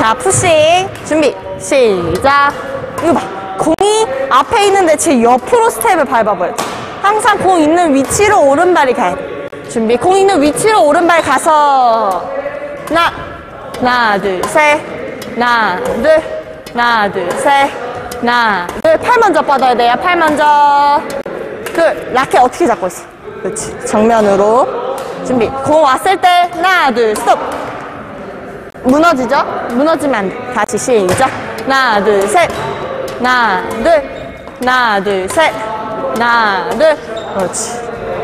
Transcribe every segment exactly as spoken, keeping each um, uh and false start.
자, 푸싱. 준비. 시작. 이거 봐. 공이 앞에 있는데 제 옆으로 스텝을 밟아봐요. 항상 공 있는 위치로 오른발이 가요. 준비. 공 있는 위치로 오른발 가서. 하나, 하나, 둘, 셋. 하나, 둘. 하나, 둘, 셋. 하나, 둘. 팔 먼저 뻗어야 돼요. 팔 먼저. 둘. 라켓 어떻게 잡고 있어? 그렇지. 정면으로. 준비. 공 왔을 때 하나, 둘, 스톱. 무너지죠? 무너지면 안 돼. 다시 시작. 하나, 둘, 셋. 하나, 둘. 하나, 둘, 셋. 하나, 둘. 그렇지.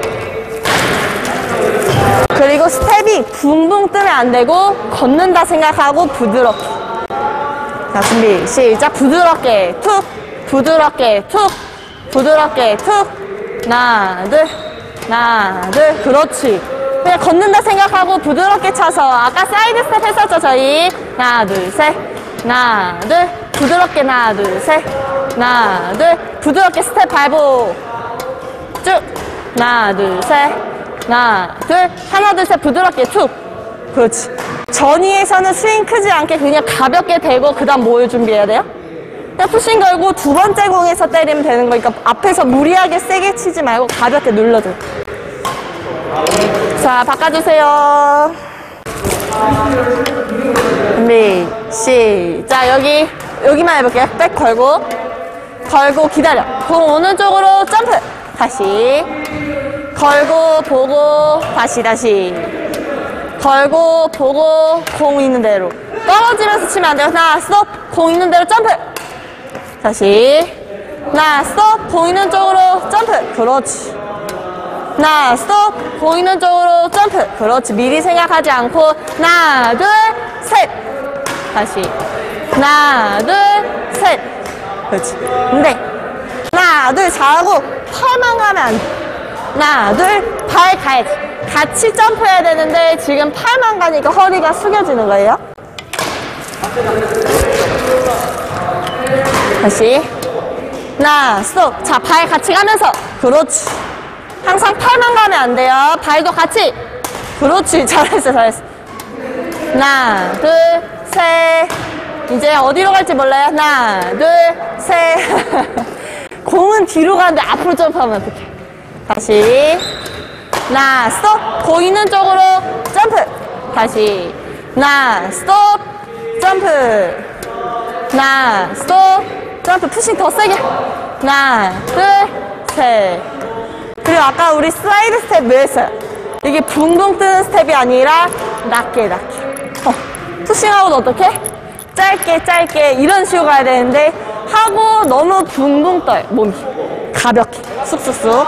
그리고 스텝이 붕붕 뜨면 안 되고 걷는다 생각하고 부드럽게. 자, 준비. 시작. 부드럽게 툭. 부드럽게 툭. 부드럽게 툭. 하나, 둘. 하나, 둘. 그렇지. 그냥 걷는다 생각하고 부드럽게 차서. 아까 사이드 스텝 했었죠, 저희. 하나, 둘, 셋. 하나, 둘. 부드럽게 하나, 둘, 셋. 하나, 둘. 부드럽게 스텝 밟고. 쭉. 하나, 둘, 셋. 하나, 둘. 하나, 둘, 셋. 부드럽게 툭. 그렇지. 전위에서는 스윙 크지 않게 그냥 가볍게 대고 그 다음 뭘 준비해야 돼요? 그냥 푸싱 걸고 두 번째 공에서 때리면 되는 거니까 앞에서 무리하게 세게 치지 말고 가볍게 눌러줘. 자, 바꿔주세요. 준비, 시작. 여기, 여기만 해볼게요. 백 걸고, 걸고 기다려. 공 오는 쪽으로 점프. 다시. 걸고, 보고, 다시, 다시. 걸고, 보고, 공 있는 대로. 떨어지면서 치면 안 돼요. 하나, 스톱. 공 있는 대로 점프. 다시. 하나, 스톱. 공 있는 쪽으로 점프. 그렇지. 하나, 스톱. 보이는 쪽으로 점프. 그렇지. 미리 생각하지 않고. 하나, 둘, 셋. 다시. 하나, 둘, 셋. 그렇지. 근데, 하나, 둘, 잘하고, 팔만 가면 안 돼. 하나, 둘, 발 가야지. 같이 점프해야 되는데, 지금 팔만 가니까 허리가 숙여지는 거예요. 다시. 하나, 스톱. 자, 발 같이 가면서. 그렇지. 항상 팔만 가면 안 돼요. 발도 같이. 그렇지. 잘했어, 잘했어. 하나, 둘, 셋. 이제 어디로 갈지 몰라요? 하나, 둘, 셋. 공은 뒤로 가는데 앞으로 점프하면 어떡해. 다시. 하나, 스톱. 보이는 쪽으로 점프. 다시. 하나, 스톱. 점프. 하나, 스톱. 점프. 푸싱 더 세게. 하나, 둘, 셋. 그리고 아까 우리 슬라이드 스텝 왜 했어요? 이게 붕붕 뜨는 스텝이 아니라 낮게 낮게. 어, 푸싱하고도 어떻게? 짧게 짧게 이런 식으로 가야 되는데 하고 너무 붕붕 떠요. 몸이 가볍게 쑥쑥쑥.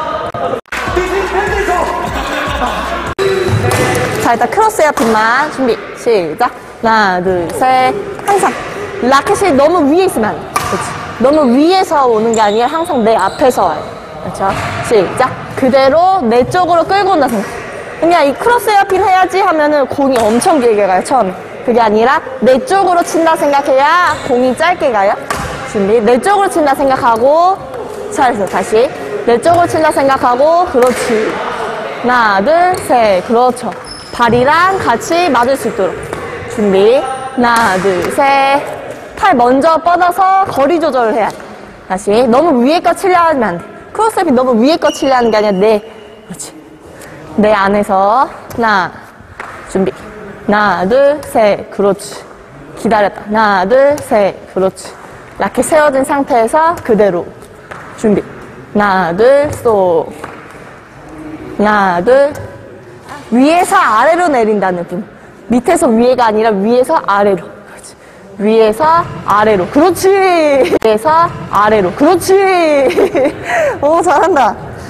자, 일단 크로스 헤어핀만 준비 시작. 하나, 둘, 셋. 항상 라켓이 너무 위에 있으면 안 돼. 그렇지. 너무 위에서 오는 게 아니라 항상 내 앞에서 와요. 그렇죠? 시작. 그대로 내 쪽으로 끌고 온다 생각. 그냥 이 크로스 헤어핀 해야지 하면은 공이 엄청 길게 가요, 처음에. 그게 아니라 내 쪽으로 친다 생각해야 공이 짧게 가요. 준비. 내 쪽으로 친다 생각하고. 잘했어. 다시. 내 쪽으로 친다 생각하고. 그렇지. 하나, 둘, 셋. 그렇죠. 발이랑 같이 맞을 수 있도록. 준비. 하나, 둘, 셋. 팔 먼저 뻗어서 거리 조절을 해야 돼. 다시. 너무 위에 거 치려 하면 안 돼. 크로스업이 너무 위에 거 치려 하는 게 아니라 내, 그렇지. 내 안에서. 하나, 준비. 하나, 둘, 셋. 그렇지. 기다렸다. 하나, 둘, 셋. 그렇지. 라켓 세워진 상태에서 그대로. 준비. 하나, 둘, 스톱. 하나, 둘. 위에서 아래로 내린다는 느낌. 밑에서 위에가 아니라 위에서 아래로. 그렇지. 위에서 아래로. 그렇지. 위에서 아래로. 그렇지. 오, 잘한다.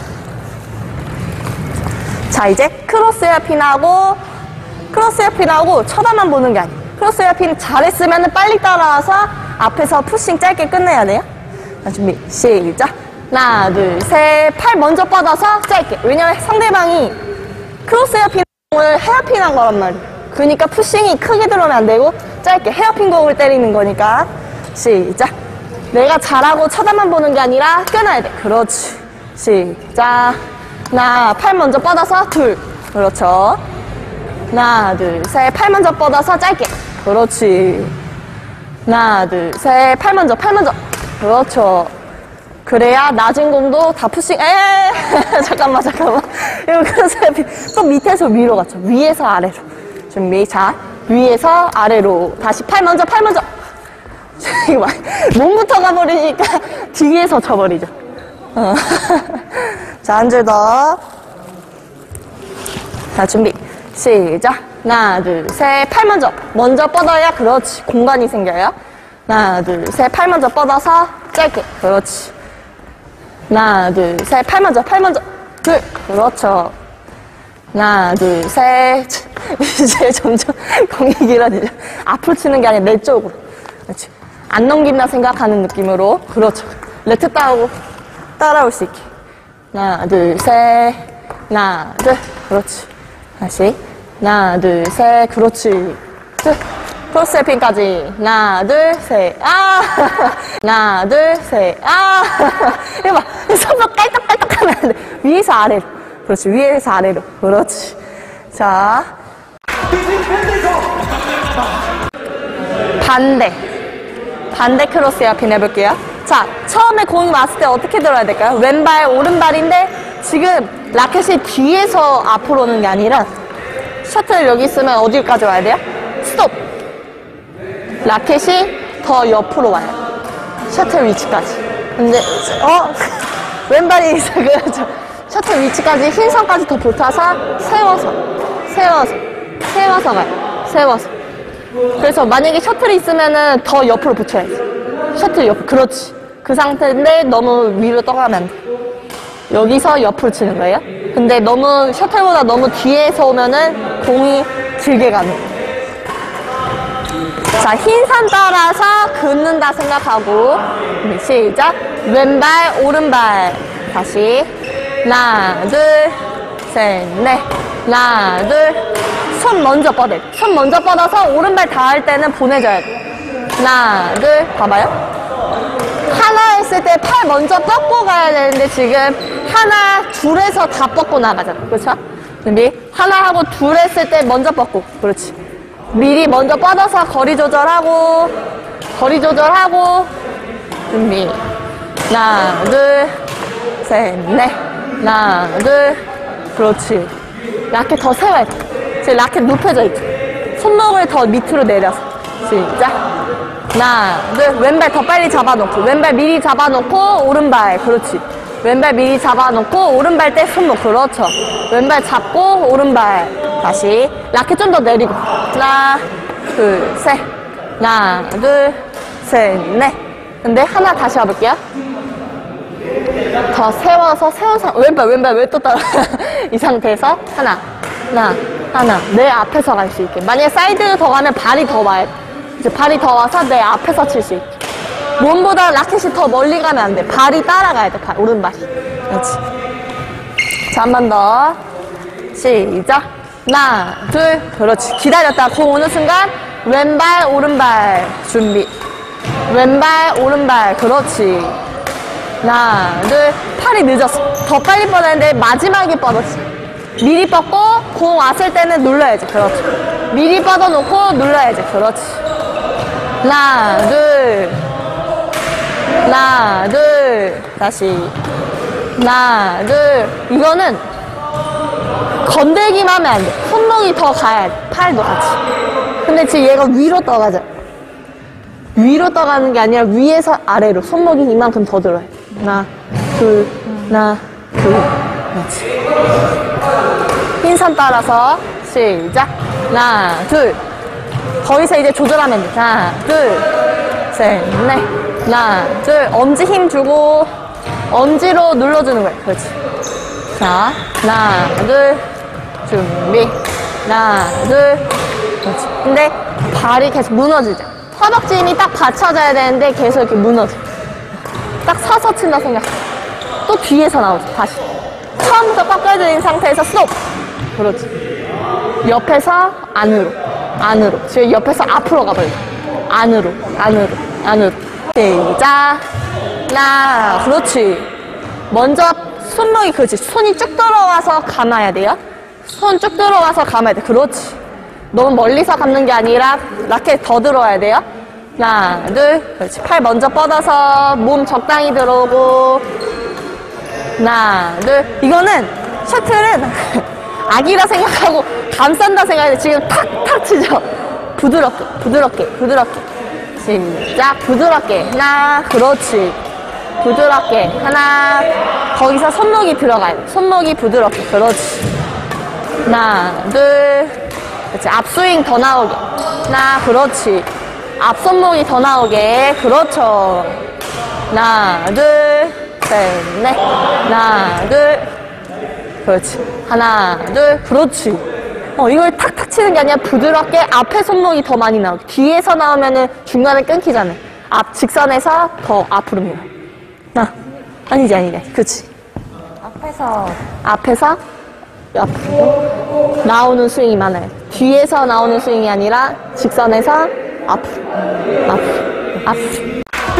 자, 이제 크로스 헤어핀하고 크로스 헤어핀하고 쳐다만 보는 게 아니에요. 크로스 헤어핀 잘했으면 빨리 따라와서 앞에서 푸싱 짧게 끝내야 돼요. 자, 준비 시작. 하나, 둘, 셋. 팔 먼저 뻗어서 짧게. 왜냐면 상대방이 크로스 헤어핀 공을 헤어핀 한 거란 말이에요. 그러니까 푸싱이 크게 들어오면 안 되고 짧게 헤어핀 공을 때리는 거니까. 시작. 내가 잘하고 쳐다만 보는 게 아니라 끊어야 돼. 그렇지. 시작. 하나, 팔 먼저 뻗어서 둘. 그렇죠. 하나, 둘, 셋. 팔 먼저 뻗어서 짧게. 그렇지. 하나, 둘, 셋. 팔 먼저, 팔 먼저. 그렇죠. 그래야 낮은 공도 다 푸싱, 에 잠깐만, 잠깐만. 이거 그래서 또 밑에서 위로 갔죠. 위에서 아래로. 준비. 자, 위에서 아래로. 다시 팔 먼저, 팔 먼저. 이거 막, 몸부터 가버리니까 뒤에서 쳐버리죠. 어. 자, 한 줄 더. 자, 준비. 시작. 하나, 둘, 셋. 팔 먼저. 먼저 뻗어야, 그렇지. 공간이 생겨요. 하나, 둘, 셋. 팔 먼저 뻗어서 짧게. 그렇지. 하나, 둘, 셋. 팔 먼저, 팔 먼저. 둘. 그렇죠. 하나, 둘, 셋. 이제 점점 공이 길어지죠. 앞으로 치는 게 아니라 내 쪽으로. 그렇지. 안 넘긴다 생각하는 느낌으로. 그렇죠. 레트 따오고 따라올 수 있게. 하나, 둘, 셋. 하나, 둘. 그렇지. 다시. 하나, 둘, 셋. 그렇지. 둘. 크로스 해핑까지. 하나, 둘, 셋. 아! 하나, 둘, 셋. 아! 이거 봐. 손목 깔딱깔딱 하면 안 돼. 위에서 아래로. 그렇지. 위에서 아래로. 그렇지. 자. 반대. 반대 크로스 헤어핀 해볼게요. 자, 처음에 공이 왔을 때 어떻게 들어야 될까요? 왼발, 오른발인데 지금 라켓이 뒤에서 앞으로 오는 게 아니라 셔틀 여기 있으면 어디까지 와야 돼요? 스톱! 라켓이 더 옆으로 와요. 셔틀 위치까지. 근데, 어? 왼발이 있어. 그렇죠. 셔틀 위치까지 흰 선까지 더 붙어서 세워서, 세워서, 세워서 가요. 세워서. 그래서 만약에 셔틀이 있으면은 더 옆으로 붙여야지. 셔틀 옆, 그렇지. 그 상태인데 너무 위로 떠가면 안 돼. 여기서 옆으로 치는 거예요. 근데 너무, 셔틀보다 너무 뒤에서 오면은 공이 길게 가는 거예요. 자, 흰 선 따라서 긋는다 생각하고. 시작. 왼발, 오른발. 다시. 하나, 둘, 셋, 넷. 하나, 둘. 손 먼저 뻗어. 손 먼저 뻗어서 오른발 닿을 때는 보내줘야 돼. 하나, 둘. 봐봐요. 하나 했을 때 팔 먼저 뻗고 가야 되는데 지금 하나, 둘에서 다 뻗고 나가잖아. 그렇죠? 준비. 하나 하고 둘 했을 때 먼저 뻗고. 그렇지. 미리 먼저 뻗어서 거리 조절하고, 거리 조절하고, 준비. 하나, 둘, 셋, 넷. 하나, 둘. 그렇지. 라켓 더 세워야 돼. 지금 라켓 눕혀져 있죠. 손목을 더 밑으로 내려서. 시작. 하나, 둘. 왼발 더 빨리 잡아놓고, 왼발 미리 잡아놓고, 오른발. 그렇지. 왼발 미리 잡아놓고, 오른발 때 손목. 그렇죠. 왼발 잡고, 오른발. 다시. 라켓 좀 더 내리고. 하나, 둘, 셋. 하나, 둘, 셋, 넷. 근데 하나 다시 와볼게요. 더 세워서, 세워서, 왼발, 왼발, 왜 또 따라. 이 상태에서 하나, 하나, 하나. 내 앞에서 갈 수 있게. 만약에 사이드로 더 가면 발이 더 와야 돼. 이제 발이 더 와서 내 앞에서 칠 수 있게. 몸보다 라켓이 더 멀리 가면 안 돼. 발이 따라가야 돼, 발, 오른발이. 그렇지. 자, 한 번 더. 시작. 하나, 둘, 그렇지. 기다렸다. 공 오는 순간, 왼발, 오른발. 준비. 왼발, 오른발. 그렇지. 하나, 둘. 팔이 늦었어. 더 빨리 뻗었는데, 마지막에 뻗었지. 미리 뻗고, 공 왔을 때는 눌러야지. 그렇지. 미리 뻗어놓고, 눌러야지. 그렇지. 하나, 둘. 하나, 둘. 다시. 하나, 둘. 이거는 건들기만 하면 안 돼. 손목이 더 가야 돼. 팔도 같이. 근데 지금 얘가 위로 떠가죠. 위로 떠가는 게 아니라 위에서 아래로. 손목이 이만큼 더 들어야 돼. 하나, 둘, 하나, 둘. 그렇지. 흰선 따라서 시작. 하나, 둘. 거기서 이제 조절하면 돼. 하나, 둘, 셋, 넷. 하나, 둘. 엄지 힘 주고 엄지로 눌러주는 거야. 그렇지. 자, 하나, 둘. 준비. 하나, 둘. 그렇지. 근데 발이 계속 무너지죠. 허벅지 힘이 딱 받쳐져야 되는데 계속 이렇게 무너져. 딱 서서 친다 생각. 또 뒤에서 나오죠. 다시. 처음부터 꺾여진 상태에서 스톱. 그렇지. 옆에서 안으로. 안으로. 지금 옆에서 앞으로 가버려. 안으로. 안으로. 안으로. 시작. 하나. 그렇지. 먼저 손목이 그렇지. 손이 쭉 들어와서 감아야 돼요. 손 쭉 들어와서 감아야 돼. 그렇지. 너무 멀리서 감는 게 아니라 라켓 더 들어와야 돼요. 하나, 둘. 그렇지. 팔 먼저 뻗어서 몸 적당히 들어오고. 하나, 둘. 이거는 셔틀은 아기라 생각하고 감싼다 생각해. 지금 탁탁 치죠. 부드럽게, 부드럽게, 부드럽게. 시작. 부드럽게. 하나, 그렇지. 부드럽게. 하나. 거기서 손목이 들어가요. 손목이 부드럽게. 그렇지. 하나, 둘. 그렇지. 앞스윙 더 나오게. 하나, 그렇지. 앞손목이 더 나오게. 그렇죠. 하나, 둘, 셋, 넷. 하나, 둘. 그렇지. 하나, 둘. 그렇지. 어, 이걸 탁탁 치는 게 아니라 부드럽게 앞에 손목이 더 많이 나오게. 뒤에서 나오면은 중간에 끊기잖아. 앞, 직선에서 더 앞으로 밀어. 나. 아니지, 아니지. 그렇지. 앞에서 앞에서 앞으로 나오는 스윙이 많아요. 뒤에서 나오는 스윙이 아니라 직선에서 앞으로, 앞으로, 앞으로.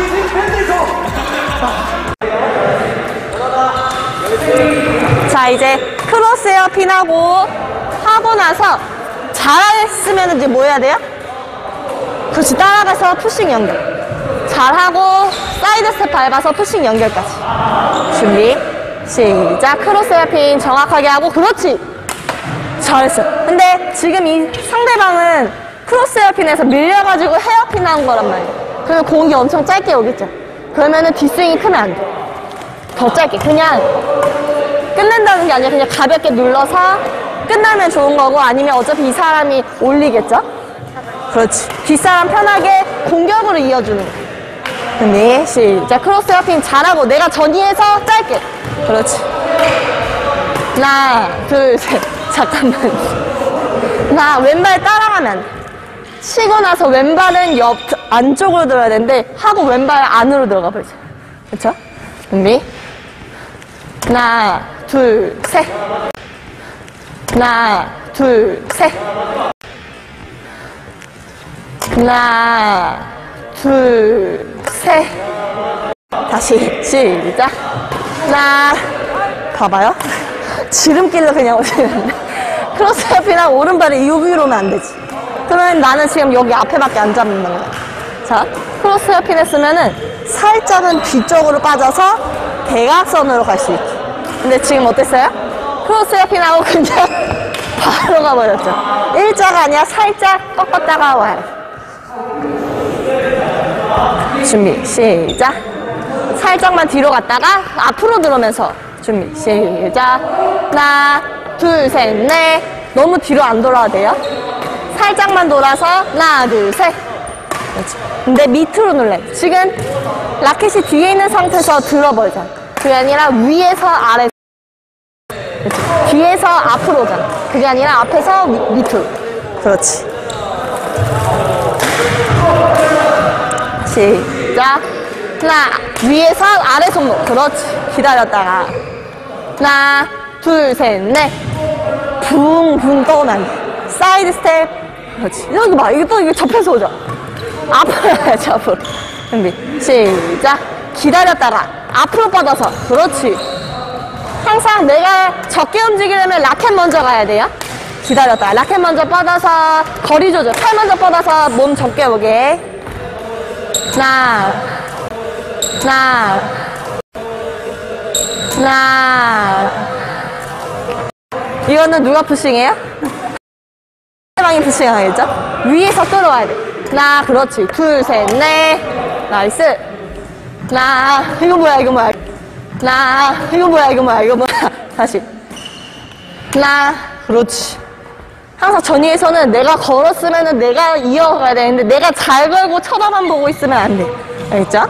자, 이제 크로스 헤어핀하고 하고 나서 잘했으면 이제 뭐 해야 돼요? 그렇지. 따라가서 푸싱 연결. 잘하고 사이드 스텝 밟아서 푸싱 연결까지. 준비. 시작. 크로스 헤어핀 정확하게 하고. 그렇지. 잘했어. 근데 지금 이 상대방은 크로스 헤어핀에서 밀려가지고 헤어핀 한 거란 말이야. 그러면 공이 엄청 짧게 오겠죠. 그러면은 뒷스윙이 크면 안 돼. 더 짧게. 그냥 끝낸다는 게 아니라 그냥 가볍게 눌러서 끝나면 좋은 거고, 아니면 어차피 이 사람이 올리겠죠? 그렇지. 뒷사람 편하게 공격으로 이어주는 거. 근데 시작. 크로스 헤어핀 잘하고 내가 전이해서 짧게. 그렇지. 하나, 둘, 셋. 잠깐만. 나 왼발 따라가면 안 돼. 치고 나서 왼발은 옆 안쪽으로 들어야 되는데 하고 왼발 안으로 들어가 버리죠. 그렇죠? 준비. 하나, 둘, 셋. 하나, 둘, 셋. 하나, 둘, 셋. 다시 시작. 하나. 봐봐요. 지름길로 그냥 오시는데 크로스 헤어핀하고 오른발이 여기로 오면 안 되지. 그러면 나는 지금 여기 앞에밖에 안 잡는 거야. 자, 크로스 헤어핀 했으면은 살짝은 뒤쪽으로 빠져서 대각선으로 갈 수 있게. 근데 지금 어땠어요? 크로스 헤어핀하고 그냥 바로 가버렸죠. 일자가 아니라 살짝 꺾었다가 와요. 준비 시작. 살짝만 뒤로 갔다가 앞으로 들어오면서 준비 시작. 하나, 둘, 셋, 넷. 너무 뒤로 안 돌아도 돼요. 살짝만 돌아서 하나, 둘, 셋. 그렇지. 근데 밑으로 눌러요. 지금 라켓이 뒤에 있는 상태에서 들어버리잖아. 그게 아니라 위에서 아래. 그렇지. 뒤에서 앞으로 오잖아. 그게 아니라 앞에서 위, 밑으로. 그렇지. 시작. 하나, 위에서 아래 손목. 그렇지. 기다렸다가 하나, 둘, 셋, 넷. 붕붕 떠오면 안 돼. 사이드 스텝. 그렇지. 여기 봐. 이게 또 이게 접혀서 오죠. 앞으로 해야지, 앞으로. 준비. 시작. 기다렸다가 앞으로 뻗어서. 그렇지. 항상 내가 적게 움직이려면 라켓 먼저 가야 돼요. 기다렸다가 라켓 먼저 뻗어서 거리 조절. 팔 먼저 뻗어서 몸 적게 오게. 하나, 하나, 하나. 이거는 누가 푸싱해요? 상대방이 푸싱하겠죠? 위에서 끌어와야 돼. 하나, 그렇지. 둘, 셋, 넷. 나이스. 하나, 이거 뭐야, 이거 뭐야. 하나, 이거 뭐야, 이거 뭐야, 이거 뭐야. 다시. 하나, 그렇지. 항상 전위에서는 내가 걸었으면은 내가 이어가야 되는데 내가 잘 걸고 쳐다만 보고 있으면 안 돼. 알겠죠?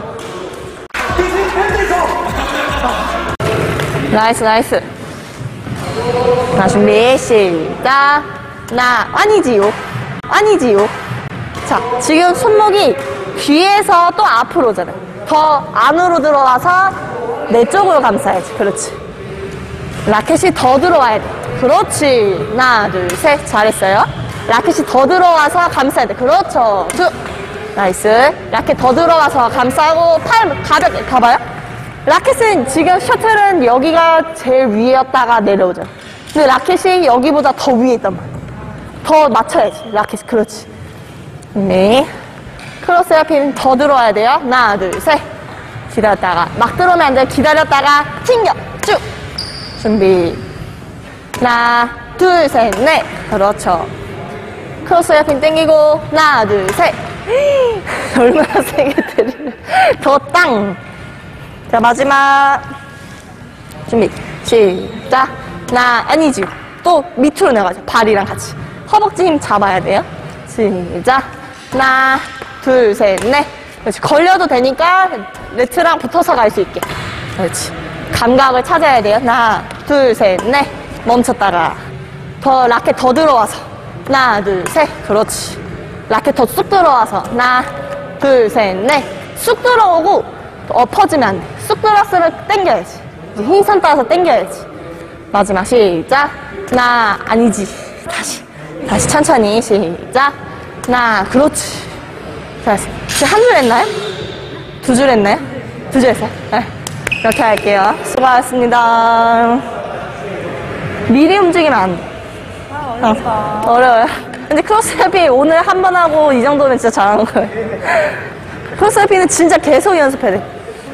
나이스, 나이스. 자, 준비, 시작. 하나, 아니지요. 아니지요. 자, 지금 손목이 뒤에서 또 앞으로 오잖아요. 더 안으로 들어와서 내 쪽으로 감싸야지. 그렇지. 라켓이 더 들어와야 돼. 그렇지. 하나, 둘, 셋. 잘했어요. 라켓이 더 들어와서 감싸야 돼. 그렇죠. 두. 나이스. 라켓 더 들어와서 감싸고 팔 가볍게 가봐요. 라켓은 지금 셔틀은 여기가 제일 위에였다가 내려오죠. 근데 라켓이 여기보다 더 위에 있단 말이야. 더 맞춰야지. 라켓. 그렇지. 네. 크로스 헤어핀 더 들어와야 돼요. 하나, 둘, 셋. 기다렸다가. 막 들어오면 안 돼요. 기다렸다가 튕겨. 쭉. 준비. 하나, 둘, 셋, 넷. 그렇죠. 크로스 헤어핀 당기고. 하나, 둘, 셋. 얼마나 세게 때리면. 더 땅. 자, 마지막. 준비. 시작. 하나, 아니지. 또 밑으로 내려가죠. 발이랑 같이. 허벅지 힘 잡아야 돼요. 시작. 하나, 둘, 셋, 넷. 그렇지. 걸려도 되니까 네트랑 붙어서 갈 수 있게. 그렇지. 감각을 찾아야 돼요. 하나, 둘, 셋, 넷. 멈췄다가. 더 라켓 더 들어와서. 하나, 둘, 셋. 그렇지. 라켓 더 쑥 들어와서. 하나, 둘, 셋, 넷. 쑥 들어오고 엎어지면 안 돼. 쑥 들어왔으면 당겨야지. 힘선 따라서 당겨야지. 마지막 시작. 하나, 아니지. 다시. 다시 천천히 시작. 하나, 그렇지. 잘했어. 지금 한 줄 했나요? 두 줄 했나요? 두 줄 했어요? 네. 이렇게 할게요. 수고하셨습니다. 미리 움직이면 안 돼. 아, 어렵다. 어, 어려워요. 근데 크로스헤어핀 오늘 한 번 하고 이 정도면 진짜 잘하는 거예요. 크로스헤어핀은 진짜 계속 연습해야 돼.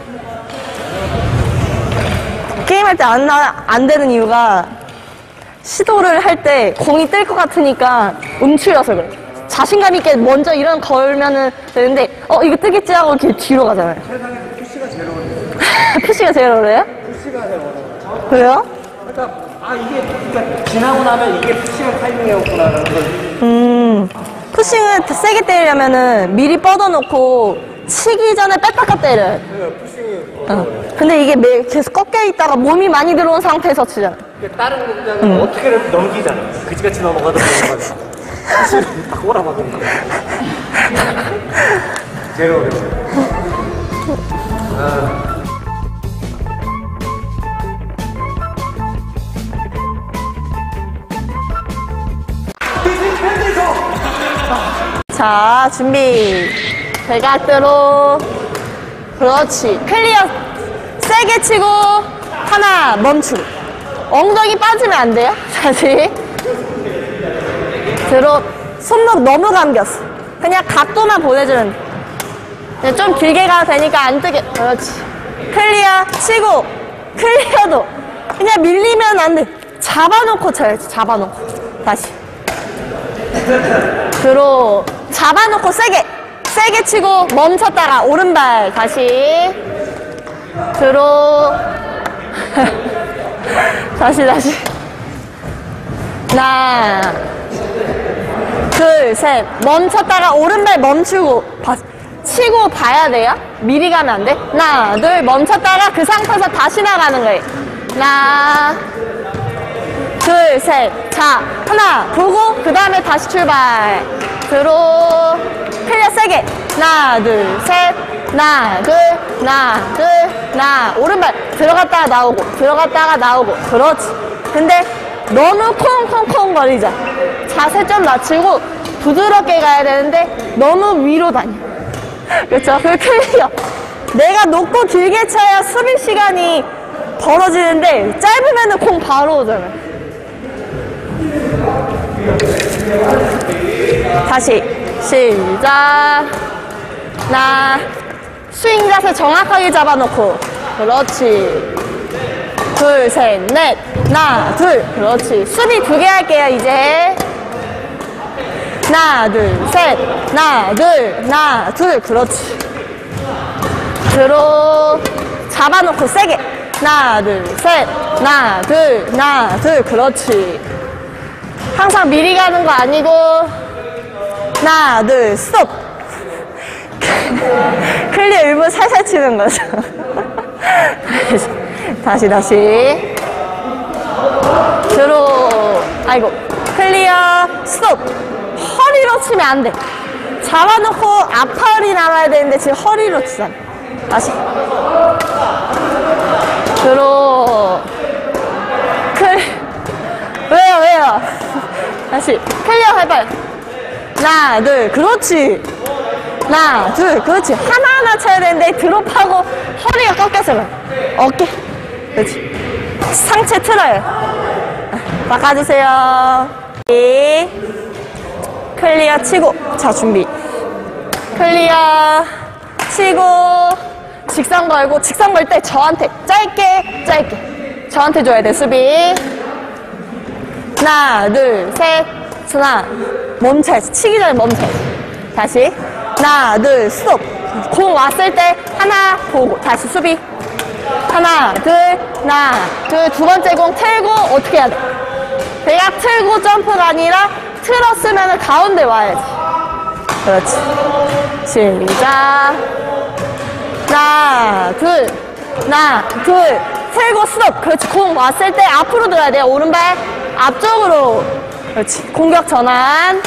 게임할 때 안 안 되는 이유가 시도를 할 때 공이 뜰 것 같으니까 움츠려서 그래. 자신감 있게 먼저 이런 걸면은 되는데 어 이거 뜨겠지 하고 이렇게 뒤로 가잖아요. 세상에 푸시가 제일 어려워요. 푸시가 제일 어려워요? 푸시가 제일 어려워요. 그래요? 그러니까 아 이게 그러니까 지나고 나면 이게 푸시가 타이밍이었구나라는 걸. 음 푸싱을 세게 때리려면은 미리 뻗어놓고 치기 전에 뺐다가 때려요. 그 푸싱이 어. 근데 이게 매, 계속 꺾여 있다가 몸이 많이 들어온 상태에서 치잖아. 다른 동작은 음. 어떻게든 넘기잖아. 그지같이 넘어가도 되는 거잖아. 푸시를 딱 꼬라박는 거야. 제일 어려워요. 아. 자, 준비. 대각대로. 그렇지. 클리어. 세게 치고, 하나, 멈추고. 엉덩이 빠지면 안 돼요. 다시. 들어. 손목 너무 감겼어. 그냥 각도만 보내주면 돼. 좀 길게 가도 되니까 안 뜨게. 그렇지. 클리어. 치고. 클리어도. 그냥 밀리면 안 돼. 잡아놓고 쳐야지. 잡아놓고. 다시. 들어. 잡아놓고 세게 세게 치고 멈췄다가 오른발 다시 들어. 다시 다시 하나 둘 셋 멈췄다가 오른발 멈추고 봐, 치고 봐야 돼요. 미리 가면 안 돼. 하나 둘 멈췄다가 그 상태에서 다시 나가는 거예요. 하나 둘 셋 자 하나 보고 그 다음에 다시 출발. 들어. 클리어 세게. 하나, 둘, 셋. 하나, 둘, 하나, 둘, 하나. 오른발. 들어갔다가 나오고, 들어갔다가 나오고. 그렇지. 근데 너무 콩콩콩 거리자. 자세 좀 낮추고 부드럽게 가야 되는데 너무 위로 다녀. 그렇죠? 그 클리어. 내가 높고 길게 쳐야 수비 시간이 벌어지는데 짧으면은 공 바로 오잖아요. 다시 시작. 하나 스윙 자세 정확하게 잡아놓고 그렇지. 둘 셋 넷 하나 둘 그렇지. 수비 두 개 할게요. 이제 하나 둘 셋 하나 둘 하나 둘 그렇지. 들어. 잡아놓고 세게. 하나 둘 셋 하나 둘 하나 둘 그렇지. 항상 미리 가는 거 아니고 하나 둘 스톱. 클리어 일부러 살살 치는 거죠. 다시 다시 들어. 아이고 클리어 스톱. 허리로 치면 안 돼. 잡아놓고 앞허리 남아야 되는데 지금 허리로 치잖아. 다시 들어. 클 왜요 왜요. 다시 클리어 해봐요. 하나 둘 그렇지. 하나 둘 그렇지. 하나하나 쳐야 되는데 드롭하고 허리가 꺾여서 그래. 어깨 그렇지. 상체 틀어요. 바꿔주세요. 클리어 치고 자 준비. 클리어. 치고, 직선 걸고, 직선 걸 때 저한테 짧게, 짧게. 저한테 줘야 돼, 수비. 하나, 둘, 셋. 하나, 멈춰야지. 치기 전에 멈춰야지. 다시. 하나, 둘, 스톱. 공 왔을 때 하나 보고 다시 수비. 하나, 둘, 하나, 둘. 두 번째 공 틀고 어떻게 해야 돼? 내가 틀고 점프가 아니라 틀었으면 가운데 와야지. 그렇지. 시작. 하나, 둘, 하나, 둘. 틀고 스톱. 그렇지. 공 왔을 때 앞으로 들어야 돼요. 오른발 앞쪽으로. 그렇지. 공격 전환.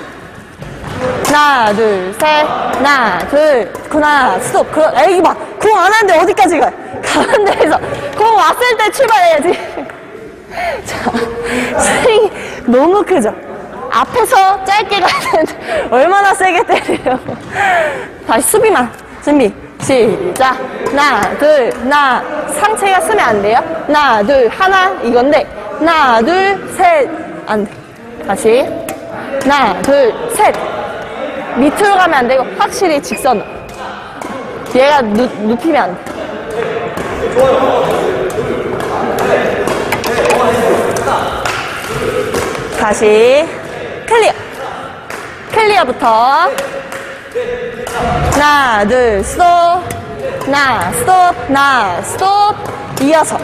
하나, 둘, 셋. 하나, 둘. 하나, 스톱. 그, 에이, 봐. 공 안 하는데 어디까지 가? 가운데에서. 공 왔을 때 출발해야지. 자, 스윙이 너무 크죠? 앞에서 짧게 가야 되는데, 얼마나 세게 때리려고. 다시 수비만. 준비. 시작. 하나, 둘, 하나. 상체가 쓰면 안 돼요. 하나, 둘, 하나. 이건데. 하나, 둘, 셋. 안 돼. 다시. 하나, 둘, 셋. 밑으로 가면 안 되고, 확실히 직선으로. 얘가 눕, 눕히면 안 돼. 다시. 클리어. 클리어부터. 하나, 둘, 스톱. 하나, 스톱. 하나, 스톱. 이어서.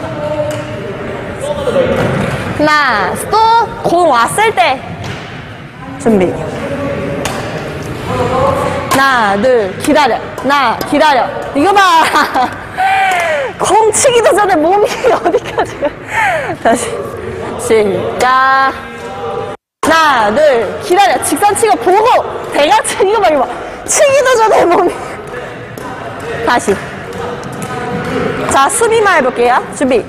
하나, 스톱. 공 왔을 때. 준비. 하나, 둘, 기다려. 하나, 기다려. 이거 봐. 공 치기도 전에 몸이 어디까지 가. 다시. 시작. 하나, 둘, 기다려. 직선 치고 보고. 대각선 이거 봐, 이거 봐. 치기도 전에 몸이. 다시. 자, 수비만 해볼게요. 준비.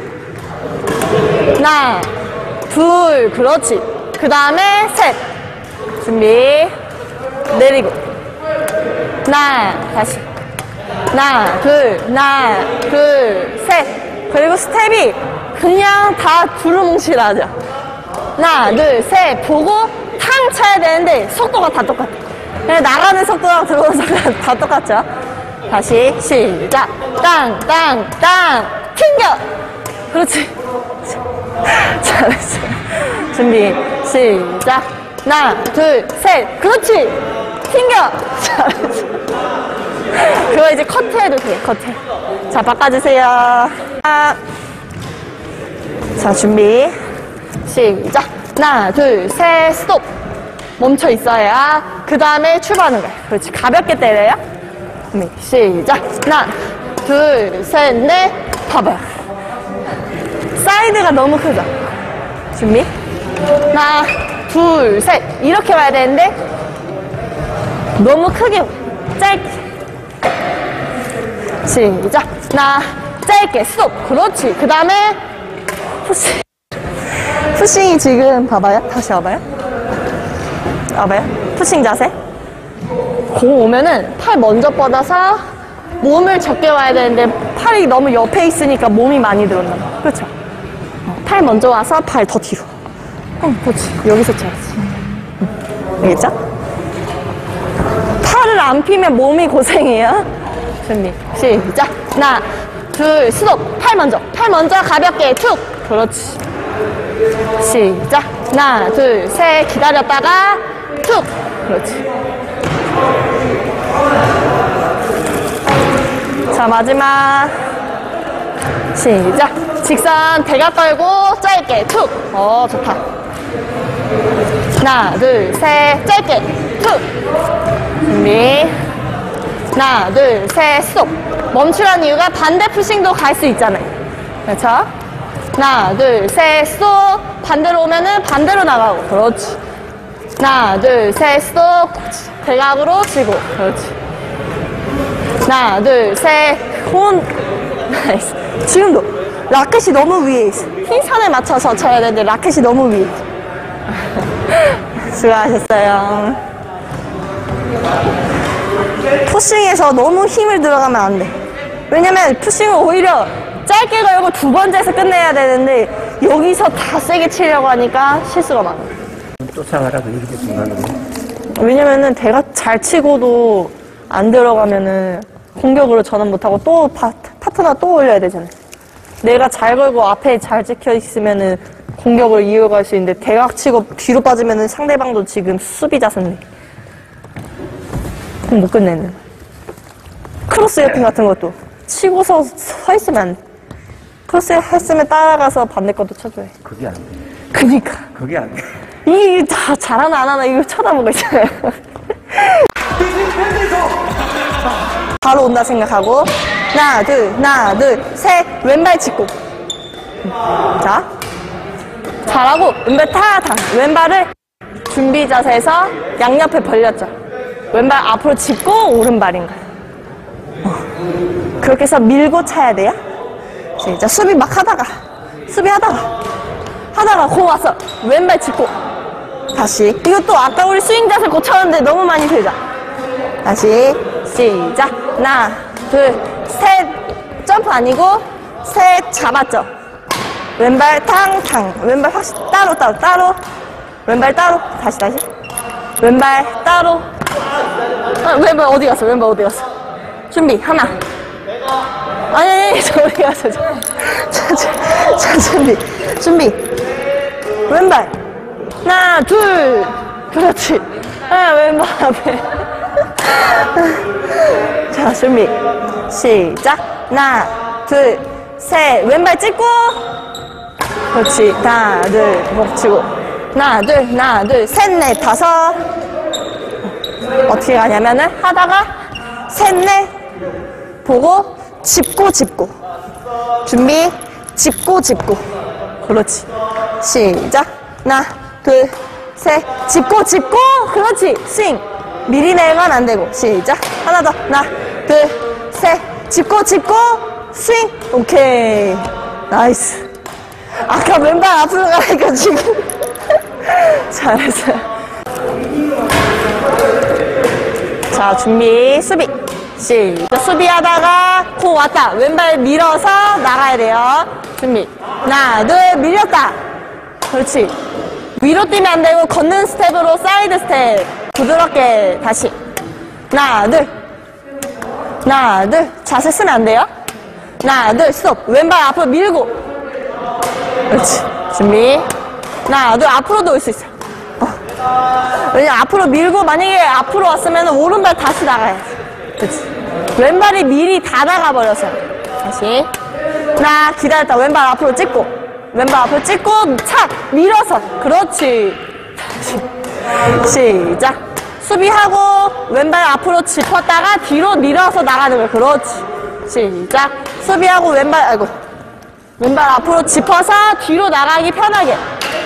하나, 둘, 그렇지. 그 다음에 셋. 준비. 내리고. 하나, 다시. 하나, 둘, 하나, 둘, 셋. 그리고 스텝이 그냥 다 두루뭉실하죠. 하나, 둘, 셋. 보고 탕 차야 되는데 속도가 다 똑같아. 그냥 나가는 속도랑 들어오는 속도랑 다 똑같죠. 다시 시작. 땅, 땅, 땅. 튕겨. 그렇지. 잘했어. 준비. 시작. 하나, 둘, 셋. 그렇지. 튕겨. 잘했어. 그거 이제 커트해도 돼. 커트. 자, 바꿔주세요. 자, 준비. 시작. 하나, 둘, 셋. 스톱. 멈춰 있어야 그 다음에 출발하는 거야. 그렇지. 가볍게 때려요. 준비. 시작. 하나, 둘, 셋, 넷. 봐봐요. 사이드가 너무 크죠? 준비. 하나, 둘, 셋. 이렇게 와야 되는데 너무 크게, 짧게. 시작. 하나, 짧게. 스톱. 그렇지. 그 다음에 푸싱. 푸싱이 지금 봐봐요. 다시 와봐요. 와봐요. 푸싱 자세. 공 오면은 팔 먼저 뻗어서 몸을 적게 와야 되는데 팔이 너무 옆에 있으니까 몸이 많이 들어온다. 그렇죠? 어, 팔 먼저 와서 팔 더 뒤로. 응, 그렇지. 여기서 쳐야지. 응. 알겠죠? 팔을 안 피면 몸이 고생이에요. 준비. 시작. 하나, 둘, 스톱. 팔 먼저. 팔 먼저 가볍게 툭. 그렇지. 시작. 하나, 둘, 셋. 기다렸다가 툭. 그렇지. 자, 마지막. 시작. 직선 대각 걸고 짧게 툭. 어, 좋다. 하나, 둘, 셋. 짧게 툭. 준비. 하나, 둘, 셋. 스톱. 멈추란 이유가 반대 푸싱도 갈 수 있잖아요. 그렇죠? 하나, 둘, 셋. 스톱. 반대로 오면은 반대로 나가고. 그렇지. 하나, 둘, 셋. 스톱. 대각으로 치고. 그렇지. 하나, 둘, 셋. 혼. 나이스. 지금도 라켓이 너무 위에 있어. 흰선에 맞춰서 쳐야 되는데 라켓이 너무 위에 있어. 수고하셨어요. 푸싱에서 너무 힘을 들어가면 안 돼. 왜냐면 푸싱은 오히려 짧게 걸고 두 번째에서 끝내야 되는데 여기서 다 세게 치려고 하니까 실수가 많아. 쫓아가라고 얘기해 준다는 거. 왜냐면은 내가 잘 치고도 안 들어가면은 공격으로 전환 못하고 또 파, 파트너 또 올려야 되잖아. 내가 잘 걸고 앞에 잘 찍혀 있으면은 공격을 이어갈 수 있는데 대각 치고 뒤로 빠지면은 상대방도 지금 수비 자세인데 그럼 못 끝내는. 크로스 옆핑 같은 것도 치고서 서 있으면 안 돼. 크로스 했으면 따라가서 반대 것도 쳐줘야 해. 그게 안 돼. 그니까. 그게 안 돼. 이게 다 잘하나 안 하나 이거 쳐다보고 있잖아요. 바로 온다 생각하고 하나 둘 하나 둘 셋 왼발 짚고 자 잘하고 왼발 타타 왼발을 준비 자세에서 양옆에 벌렸죠. 왼발 앞으로 짚고 오른발인 거야. 어. 그렇게 해서 밀고 차야 돼요. 자 수비 막 하다가 수비 하다가 하다가 공 왔어. 왼발 짚고 다시 이것도 아까 우리 스윙 자세 고쳤는데 너무 많이 들자. 다시 시작 하나 둘 셋 점프 아니고 셋 잡았죠. 왼발 탕탕 왼발 확실히 따로 따로 따로 왼발 따로 다시 다시 왼발 따로 아, 왼발 어디 갔어 왼발 어디 갔어 준비 하나 아니 아니 저 어디 갔어 저, 저, 저, 저 준비 준비 왼발 하나 둘 그렇지 아 왼발 앞에 자 준비 시작 하나 둘 셋 왼발 찍고 그렇지 하나 둘 목 치고 하나 둘 하나 둘 셋 넷 다섯 어떻게 가냐면은 하다가 셋 넷 보고 짚고 짚고 준비 짚고 짚고 그렇지 시작 하나 둘 셋 짚고 짚고 그렇지 스윙 미리 내면 안 되고 시작 하나 더 하나 둘 셋 짚고 짚고 스윙 오케이 나이스 아까 왼발 앞으로 가니까 지금 잘했어요. 자 준비 수비 시작 수비하다가 공 왔다 왼발 밀어서 나가야 돼요. 준비 하나 둘 밀렸다 그렇지 위로 뛰면 안 되고 걷는 스텝으로 사이드 스텝 부드럽게 다시 하나 둘 하나 둘 자세 쓰면 안 돼요. 하나 둘 스톱 왼발 앞으로 밀고 그렇지 준비 하나 둘 앞으로도 올 수 있어. 어. 왜냐면 앞으로 밀고 만약에 앞으로 왔으면 오른발 다시 나가야지. 그렇지 왼발이 미리 다 나가버려서 다시 하나 기다렸다 왼발 앞으로 찍고 왼발 앞으로 찍고 착 밀어서 그렇지 시작 수비하고 왼발 앞으로 짚었다가 뒤로 밀어서 나가는 거야. 그렇지 시작 수비하고 왼발 아이고 왼발 앞으로 짚어서 뒤로 나가기 편하게.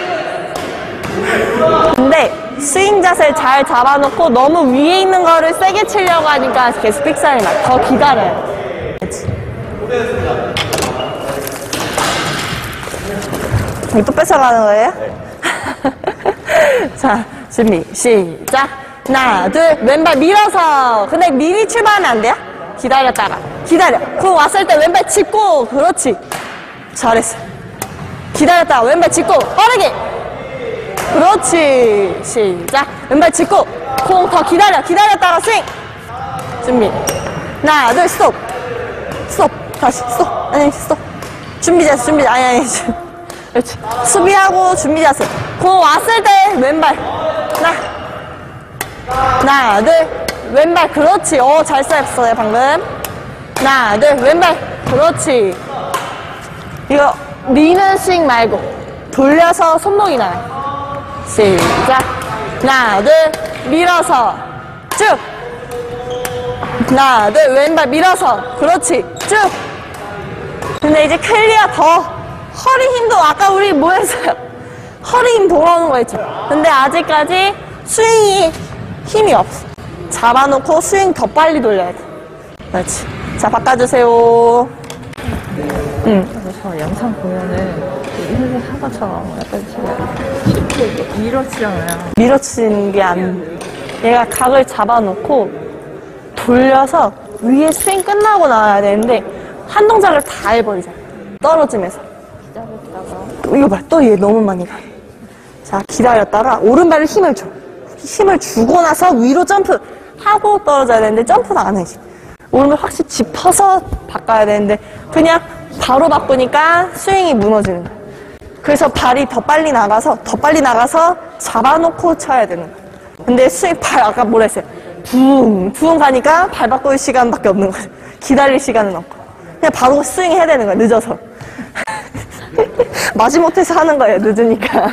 근데 스윙 자세를 잘 잡아놓고 너무 위에 있는 거를 세게 치려고 하니까 계속 삑사리 나. 더 기다려요. 그렇지 이거 또 뺏어가는 거예요? 자 준비 시작 하나 둘 왼발 밀어서 근데 미리 출발하면 안 돼요? 기다렸다가 기다려 공 왔을 때 왼발 짚고 그렇지 잘했어 기다렸다가 왼발 짚고 빠르게 그렇지 시작 왼발 짚고 공 더 기다려 기다렸다가 스윙 준비 하나 둘 스톱 스톱 다시 스톱 아니 스톱 준비 자세 준비 아니 아니 그렇지 수비하고 준비 자세 공 왔을 때 왼발 하나 하나 둘 왼발 그렇지 어 잘 쐈어요 방금 하나 둘 왼발 그렇지 이거 미는 스윙 말고 돌려서 손목이 나요. 시작 하나 둘 밀어서 쭉 하나 둘 왼발 밀어서 그렇지 쭉 근데 이제 클리어 더 허리 힘도 아까 우리 뭐 했어요? 허리 힘 돌아오는 거 있죠. 근데 아직까지 스윙이 힘이 없어. 잡아놓고 스윙 더 빨리 돌려야 돼. 그렇지. 자 바꿔주세요. 응. 저 영상 보면은 일일이 한 것처럼 약간 제가 쉽게 이렇게 밀어치잖아요. 밀어치는 게 안, 얘가 각을 잡아놓고 돌려서 위에 스윙 끝나고 나와야 되는데 한 동작을 다 해버리잖아. 떨어지면서. 기다렸다가 이거 봐. 또 얘 너무 많이 가. 자 기다렸다가 오른발을 힘을 줘. 힘을 주고 나서 위로 점프 하고 떨어져야 되는데 점프를 안 해. 오른발 확실히 짚어서 바꿔야 되는데 그냥 바로 바꾸니까 스윙이 무너지는 거야. 그래서 발이 더 빨리 나가서 더 빨리 나가서 잡아놓고 쳐야 되는 거야. 근데 스윙 발 아까 뭐라 했어요? 붕, 붕 가니까 발 바꿀 시간밖에 없는 거야. 기다릴 시간은 없고. 그냥 바로 스윙 해야 되는 거야, 늦어서. 마지못해서 하는 거예요, 늦으니까.